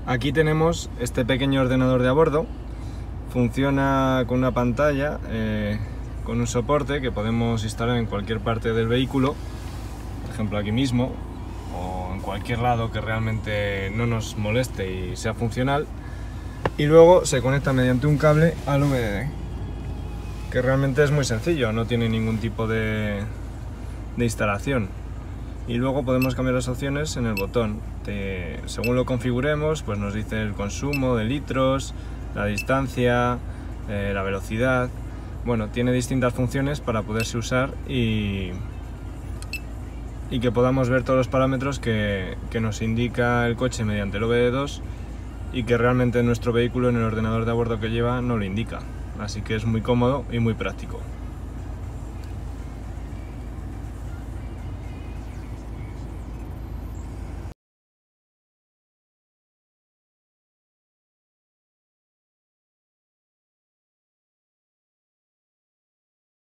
Aquí tenemos este pequeño ordenador de a bordo. Funciona con una pantalla, con un soporte que podemos instalar en cualquier parte del vehículo, por ejemplo aquí mismo, o en cualquier lado que realmente no nos moleste y sea funcional. Y luego se conecta mediante un cable al VDD, que realmente es muy sencillo, no tiene ningún tipo de instalación. Y luego podemos cambiar las opciones en el botón. Según lo configuremos, pues nos dice el consumo de litros, la distancia, la velocidad. Bueno, tiene distintas funciones para poderse usar y que podamos ver todos los parámetros que nos indica el coche mediante el OBD2 y que realmente nuestro vehículo en el ordenador de a bordo que lleva no lo indica. Así que es muy cómodo y muy práctico.